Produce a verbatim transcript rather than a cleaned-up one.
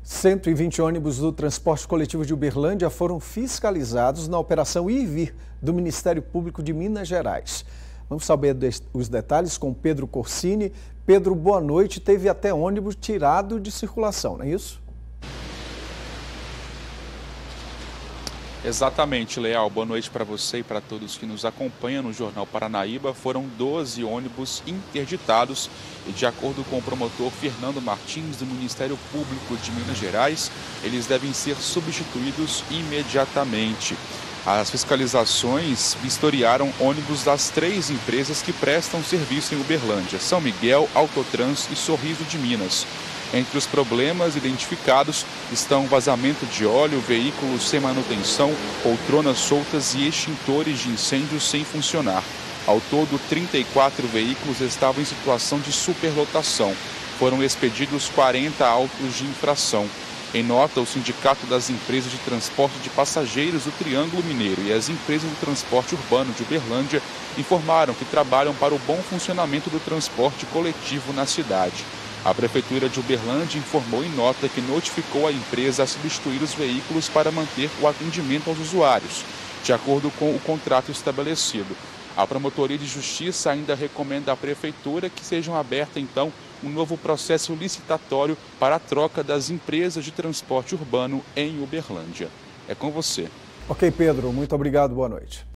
cento e vinte ônibus do transporte coletivo de Uberlândia foram fiscalizados na Operação Ir e Vir do Ministério Público de Minas Gerais. Vamos saber os detalhes com Pedro Corsini. Pedro, boa noite. Teve até ônibus tirado de circulação, não é isso? Exatamente, Leal. Boa noite para você e para todos que nos acompanham no Jornal Paranaíba. Foram doze ônibus interditados e, de acordo com o promotor Fernando Martins, do Ministério Público de Minas Gerais, eles devem ser substituídos imediatamente. As fiscalizações vistoriaram ônibus das três empresas que prestam serviço em Uberlândia: São Miguel, Autotrans e Sorriso de Minas. Entre os problemas identificados estão vazamento de óleo, veículos sem manutenção, poltronas soltas e extintores de incêndio sem funcionar. Ao todo, trinta e quatro veículos estavam em situação de superlotação. Foram expedidos quarenta autos de infração. Em nota, o Sindicato das Empresas de Transporte de Passageiros do Triângulo Mineiro e as empresas do transporte urbano de Uberlândia informaram que trabalham para o bom funcionamento do transporte coletivo na cidade. A Prefeitura de Uberlândia informou em nota que notificou a empresa a substituir os veículos para manter o atendimento aos usuários, de acordo com o contrato estabelecido. A Promotoria de Justiça ainda recomenda à Prefeitura que sejam aberto, então, um novo processo licitatório para a troca das empresas de transporte urbano em Uberlândia. É com você. Ok, Pedro, muito obrigado, boa noite.